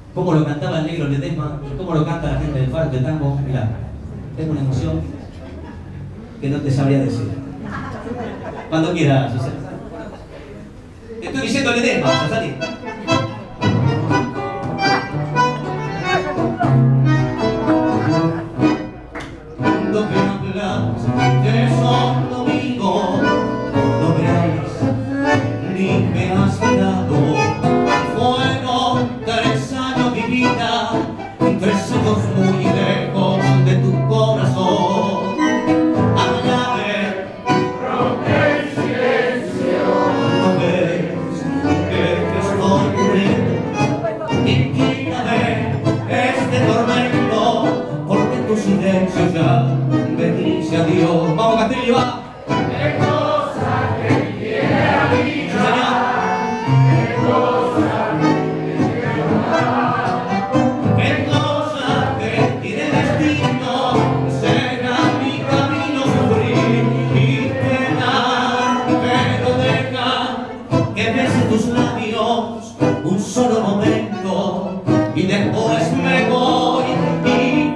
cómo lo cantaba el negro Ledesma y cómo lo canta la gente del Faro de Tango. Mirá, tengo una emoción que no te sabría decir. Cuando quieras, Susana. Te estoy diciendo Ledesma, salí. Cuando te hablas de son domingo, no ves ni me has mirado. Fueron 3 años mi vida, 3 años muy lejos de tu corazón. Háblame, rompe el silencio. No ves que estoy muriendo. Y quítame este tormento, porque tu silencio ya me dice adiós. Vamos, Castillo, va. Qué cosa que quiere a mí. Tus labios un solo momento y después me voy y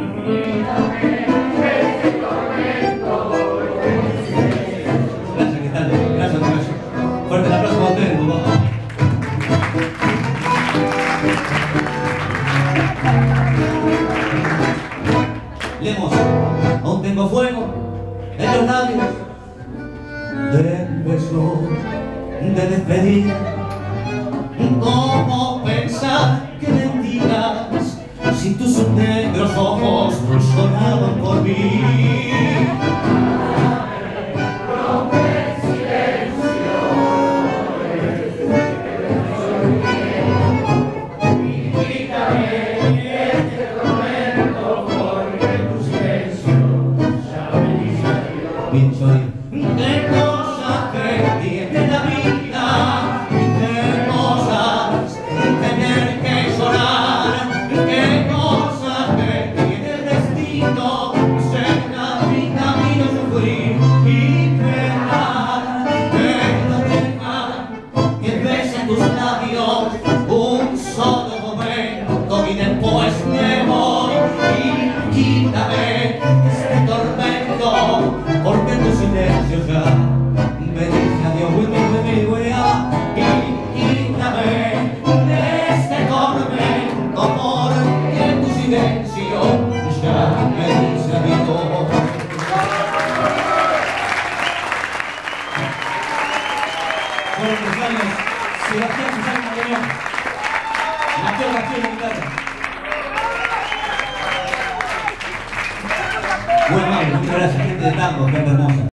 este tormento. Gracias, ¿qué tal? Gracias, gracias. Fuerte el aplauso para ustedes, papá. Lemos, aún tengo fuego en los labios del beso de despedida. ¿Cómo pensar que mentiras si tus negros ojos lloraban por mí? Rompe el silencio y quítame este tormento, porque tu silencio ya me dice adiós. Bien, soy. ¿Qué cosa que tiene la vida? Un solo momento y después me voy y quítame este tormento, porque tu silencio ya me dice adiós. Y quítame este tormento, porque tu silencio ya me dice adiós. Buenos años, Sebastián Susana León, Mateo Castillo en guitarra. Muy amable, muchas gracias, gente de tango, gente hermosa.